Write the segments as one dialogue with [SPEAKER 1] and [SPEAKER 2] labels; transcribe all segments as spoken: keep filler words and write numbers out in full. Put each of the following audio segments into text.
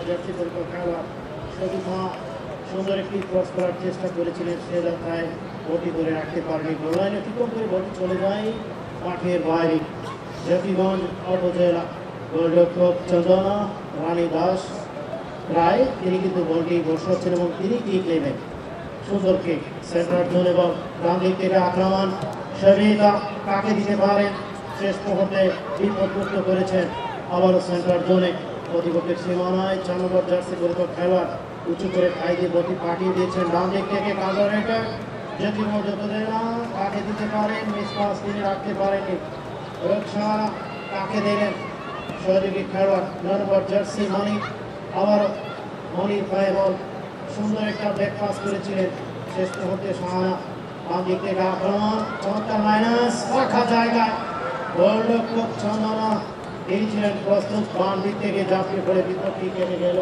[SPEAKER 1] Jersey পরিপর খেলোয়াড় সবিতা সুন্দর একটি ক্রস করার চেষ্টা করেছিলেন, সে যাত্রায় বলটি ধরে রাখতে পারেনি। গোললাইন অতিক্রম করে বলটি চলে যায় মাঠের বাইরে। জাতিগঞ্জ উপজেলা গোলরক্ষক চন্দনা রানী দাস রায় তিনি কিন্তু বলটি বসাচ্ছেন এবং তিনি কিক নেবেন। সুন্দর কিক সেন্টার জোন এবং ডান দিক থেকে আক্রমণ সবিতা কাকে দিতে পারেন, শেষ মুহূর্তে বিপদমুক্ত করেছেন। আবারও সেন্টার জোনে প্রতিপক্ষের সীমানায় চার নম্বর জার্সি পরিপর খেলোয়াড় উঁচু করে খাই দিয়ে বলটি পাঠিয়ে দিয়েছেন ডান দিক থেকে কাউন্টার অ্যাটাক। জাতিগঞ্জ উপজেলা কাকে দিতে পারেন, মিস পাস তিনি রাখতে পারেননি। রক্ষা কাকে দিলেন সহযোগী খেলোয়াড় নয় নম্বর জার্সি মানিক, আবার মনির পায়ে বল সুন্দর একটা ব্যাক পাস করেছিলেন, শেষ মুহূর্তে সাহানা বাম দিক থেকে আক্রমণ চমৎকার মাইনাস রাখা জায়গায় গোলরক্ষক চন্দনা এই ছিলেন প্রস্তুত, বাম দিক থেকে ঝাঁপিয়ে পড়ে বিপত্তি কেটে গেল।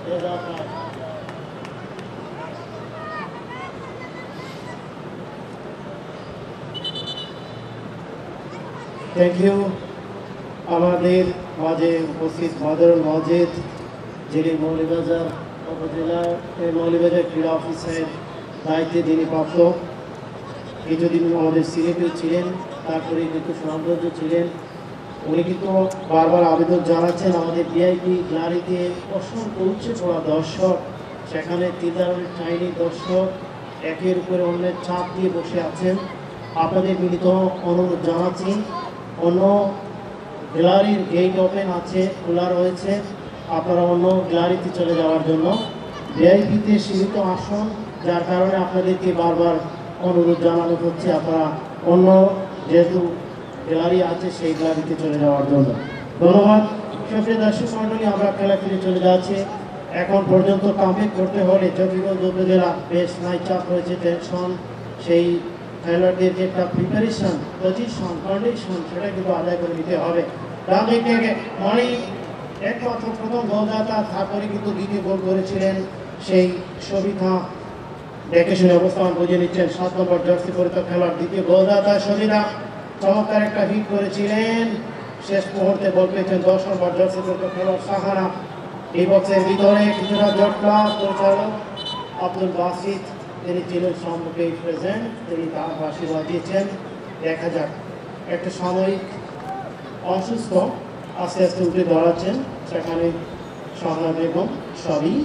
[SPEAKER 1] Thank you. আমাদের মাঝে উপস্থিত বদরুল মজিদ, যিনি মৌলভীবাজার উপজেলার মৌলভীবাজার ক্রীড়া অফিসের দায়িত্বে যিনি প্রাপ্ত, কিছুদিন আমাদের সিলেটেও ছিলেন, তারপরে কিন্তু সৌন্দর্য ছিলেন। উনি কিন্তু বারবার আবেদন জানাচ্ছেন আমাদের ভিআইপি গ্যালারিতে অসংখ্য উচ্চ পড়া দর্শক, সেখানে তিনদারের চাইনি দর্শক একের উপরে অন্যের চাপ দিয়ে বসে আছেন। আপনাদের মিলিত অনুরোধ জানাচ্ছি, অন্য গ্যালারির গেট ওপেন আছে, খোলা রয়েছে, আপনারা অন্য গ্যালারিতে চলে যাওয়ার জন্য। ভিআইপিতে সীমিত আসন, যার কারণে আপনাদেরকে বারবার অনুরোধ জানানো হচ্ছে আপনারা অন্য যেহেতু গ্যালারি আছে সেই গ্যালারিতে চলে যাওয়ার জন্য। ধন্যবাদ। সুপ্রিয় দর্শক মণ্ডলী, আমরা খেলা ফিরে চলে যাচ্ছি। এখন পর্যন্ত কমপ্লিট করতে হলে জাতিগঞ্জ উপজেলা বেশ নাই চাপ রয়েছে, টেনশন, সেই খেলোয়াড়দের যে একটা প্রিপারেশন, পজিশন, কন্ডিশন সেটা কিন্তু আদায় করে নিতে হবে। ডান দিক থেকে মনি একমাত্র প্রথম গোলদাতা, তারপরে কিন্তু দ্বিতীয় গোল করেছিলেন সেই সবিতা, দেখে শুনে অবস্থান বুঝে নিচ্ছেন সাত নম্বর জার্সি পরিপর খেলোয়াড় দ্বিতীয় গোলদাতা সবিতা চমৎকার একটা হিট করেছিলেন, শেষ মুহূর্তে বল পেয়েছেন দশ নম্বর জার্সি পরিপর খেলোয়াড় সাহানা। এই বক্সের ভিতরে কিছুটা জটলা পরিচালক আব্দুল বাসিদ, তিনি ছিলেন সম্মুখে প্রেজেন্ট, তিনি তার বাসি বাজিয়েছেন। দেখা যাক, একটা সাময়িক অসুস্থ আস্তে আস্তে উঠে দাঁড়াচ্ছেন, সেখানে সাহানা বেগম সবই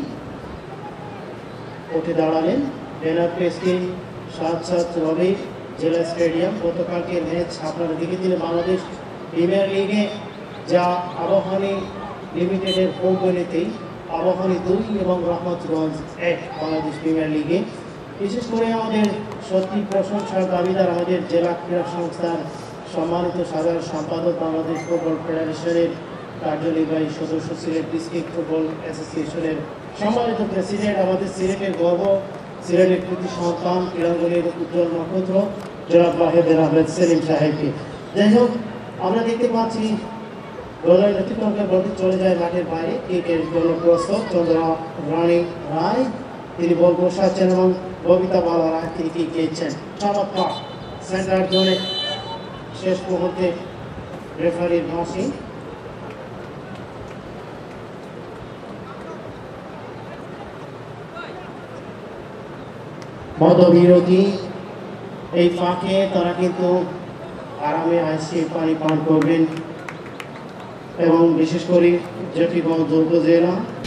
[SPEAKER 1] উঠে দাঁড়ালেন। ব্যানার প্রেসিং সাত সাত রবি জেলা স্টেডিয়াম। গতকালকে ম্যাচ আপনারা দেখেছিলেন বাংলাদেশ প্রিমিয়ার লিগে, যা আবাহনী লিমিটেডের পৌঁছনেতেই আবাহনী দুই এবং রহমতগঞ্জ এক বাংলাদেশ প্রিমিয়ার লিগে। বিশেষ করে আমাদের সত্যি প্রশংসার দাবিদার আমাদের জেলা ক্রীড়া সংস্থার সম্মানিত সাধারণ সম্পাদক, বাংলাদেশ ফুটবল ফেডারেশনের কার্যনির্বাহী সদস্য, সিলেট ডিস্ট্রিক্ট ফুটবল অ্যাসোসিয়েশনের সম্মানিত প্রেসিডেন্ট, আমাদের সিলেটের গর্ব, সিলেটের কৃতি সন্তান, ক্রীড়াঙ্গনের উজ্জ্বল নক্ষত্র জনাব ওয়াহেদ আহমেদ সেলিম সাহেবকে। যাই হোক, আমরা দেখতে পাচ্ছি গোলের অতিক্রমে বলটি চলে যায় মাঠের বাইরে। ক্রিকেটের জন্য প্রস্তুত চন্দ্রা রানী রায়, তিনি বল বসাচ্ছেন এবং ববিতা বালা রায় তিনি কিক দিয়েছেন। চমৎকার সেন্টার জোনে শেষ মুহূর্তে রেফারির ভাষী। মতবিরোধী এই ফাঁকে তারা কিন্তু আরামে আসছে পানি পান করবেন এবং বিশেষ করে জাতিগঞ্জ উপজেলা